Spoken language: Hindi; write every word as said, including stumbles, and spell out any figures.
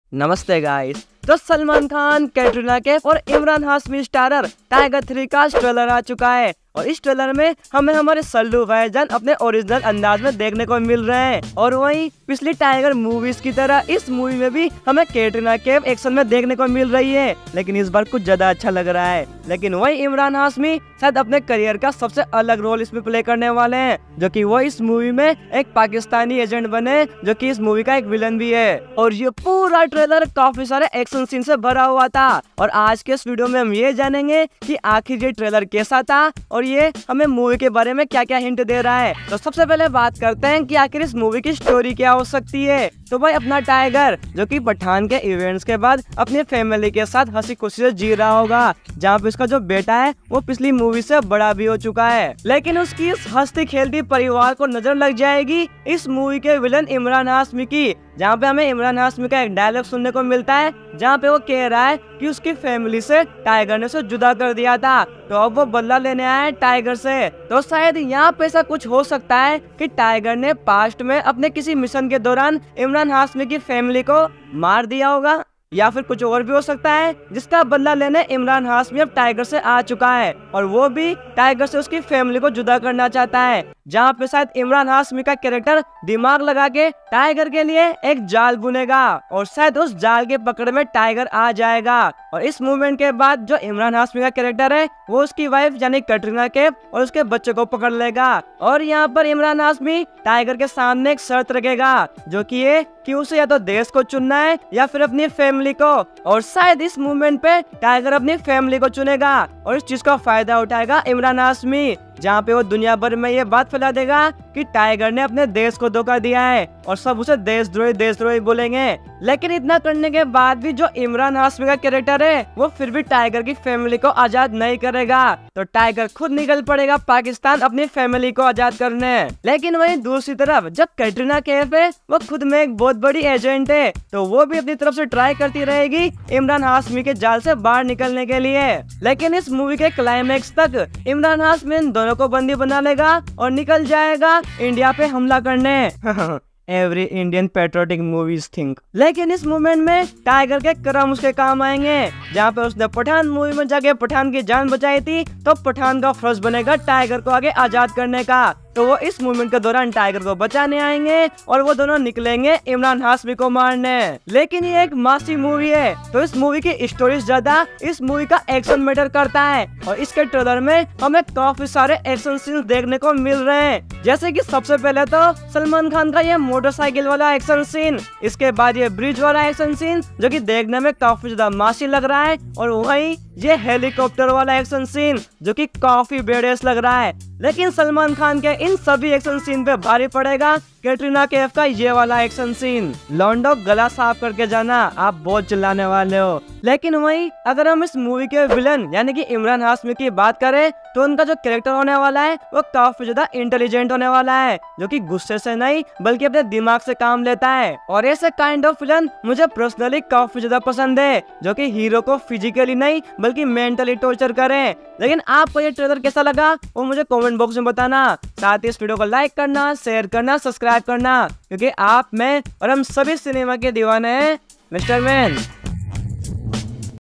नमस्ते गाइस। तो सलमान खान, कैटरीना कैफ और Imran Hashmi starrer Tiger three का ट्रेलर आ चुका है और इस ट्रेलर में हमें हमारे सल्लू भाईजान अपने ओरिजिनल अंदाज में देखने को मिल रहे हैं। और वहीं पिछली टाइगर मूवीज की तरह इस मूवी में भी हमें कैटरीना कैफ एक्शन में देखने को मिल रही है, लेकिन इस बार कुछ ज्यादा अच्छा लग रहा है। लेकिन वही इमरान हाशमी शायद अपने करियर का सबसे अलग रोल इसमें प्ले करने वाले हैं, जो कि वो इस मूवी में एक पाकिस्तानी एजेंट बने, जो कि इस मूवी का एक विलन भी है। और ये पूरा ट्रेलर काफी सारे एक्शन सीन से भरा हुआ था और आज के इस वीडियो में हम ये जानेंगे कि आखिर ये ट्रेलर कैसा था और ये हमें मूवी के बारे में क्या क्या हिंट दे रहा है। तो सबसे पहले बात करते हैं कि आखिर इस मूवी की स्टोरी क्या हो सकती है। तो भाई अपना टाइगर, जो कि पठान के इवेंट्स के बाद अपनी फैमिली के साथ हंसी खुशी से जी रहा होगा, जहाँ पे उसका जो बेटा है वो पिछली मूवी से बड़ा भी हो चुका है, लेकिन उसकी इस हंसती खेलती परिवार को नजर लग जाएगी इस मूवी के विलन इमरान हाशमी की, जहाँ पे हमें इमरान हाशमी का एक डायलॉग सुनने को मिलता है, जहाँ पे वो कह रहा है कि उसकी फैमिली से टाइगर ने उसे जुदा कर दिया था, तो अब वो बदला लेने आया है टाइगर से। तो शायद यहाँ पे ऐसा कुछ हो सकता है कि टाइगर ने पास्ट में अपने किसी मिशन के दौरान इमरान हाशमी की फैमिली को मार दिया होगा, या फिर कुछ और भी हो सकता है जिसका बदला लेने इमरान हाशमी अब टाइगर से आ चुका है और वो भी टाइगर से उसकी फैमिली को जुदा करना चाहता है, जहाँ पे शायद इमरान हाशमी का कैरेक्टर दिमाग लगा के टाइगर के लिए एक जाल बुनेगा और शायद उस जाल के पकड़ में टाइगर आ जाएगा। और इस मूवमेंट के बाद जो इमरान हाशमी का कैरेक्टर है वो उसकी वाइफ यानी कैटरीना कैफ और उसके बच्चे को पकड़ लेगा और यहाँ पर इमरान हाशमी टाइगर के सामने एक शर्त रखेगा, जो कि ये कि उसे या तो देश को चुनना है या फिर अपनी फैमिली को। और शायद इस मूवमेंट पे टाइगर अपनी फैमिली को चुनेगा और इस चीज का फायदा उठाएगा इमरान हाशमी, जहाँ पे वो दुनिया भर में ये बात फैला देगा कि टाइगर ने अपने देश को धोखा दिया है और सब उसे देशद्रोही देशद्रोही बोलेंगे। लेकिन इतना करने के बाद भी जो इमरान हाशमी का कैरेक्टर है वो फिर भी टाइगर की फैमिली को आजाद नहीं करेगा, तो टाइगर खुद निकल पड़ेगा पाकिस्तान अपनी फैमिली को आजाद करने। लेकिन वहीं दूसरी तरफ जब कैटरीना कैफ है वो खुद में एक बहुत बड़ी एजेंट है, तो वो भी अपनी तरफ से ट्राई करती रहेगी इमरान हाशमी के जाल से बाहर निकलने के लिए। लेकिन इस मूवी के क्लाइमेक्स तक इमरान हाशमी इन दोनों को बंदी बना लेगा और निकल जाएगा इंडिया पे हमला करने। Every Indian patriotic movies think. लेकिन इस मूवमेंट में टाइगर के कर्म उसके काम आएंगे, जहाँ पे उसने पठान मूवी में जाके पठान की जान बचाई थी, तो पठान का फर्ज बनेगा टाइगर को आगे आजाद करने का। तो वो इस मूवमेंट के दौरान टाइगर को बचाने आएंगे और वो दोनों निकलेंगे इमरान हाशमी को मारने। लेकिन ये एक मासी मूवी है, तो इस मूवी की स्टोरी ज्यादा इस मूवी का एक्शन मैटर करता है और इसके ट्रेलर में हमें काफी सारे एक्शन सीन्स देखने को मिल रहे हैं। जैसे कि सबसे पहले तो सलमान खान का ये मोटरसाइकिल वाला एक्शन सीन, इसके बाद ये ब्रिज वाला एक्शन सीन जो कि देखने में काफी ज्यादा मासी लग रहा है, और वहीं ये हेलीकॉप्टर वाला एक्शन सीन जो कि काफी बेडेस लग रहा है। लेकिन सलमान खान के इन सभी एक्शन सीन पे भारी पड़ेगा कैटरीना कैफ का ये वाला एक्शन सीन। लॉन्डो गला साफ करके जाना, आप बहुत चिल्लाने वाले हो। लेकिन वहीं अगर हम इस मूवी के विलन यानी कि इमरान हाशमी की बात करें तो उनका जो कैरेक्टर होने वाला है वो काफी ज्यादा इंटेलिजेंट होने वाला है, जो कि गुस्से से नहीं बल्कि अपने दिमाग से काम लेता है। और ऐसे काइंड ऑफ विलन मुझे पर्सनली काफी ज्यादा पसंद है, जो कि हीरो को फिजिकली नहीं बल्कि मेंटली टॉर्चर करें। लेकिन आपको ये ट्रेलर कैसा लगा वो मुझे कमेंट बॉक्स में बताना। साथ ही इस वीडियो को लाइक करना, शेयर करना, सब्सक्राइब करना, क्योंकि आप, मैं और हम सभी सिनेमा के दीवाने हैं मिस्टर मैन।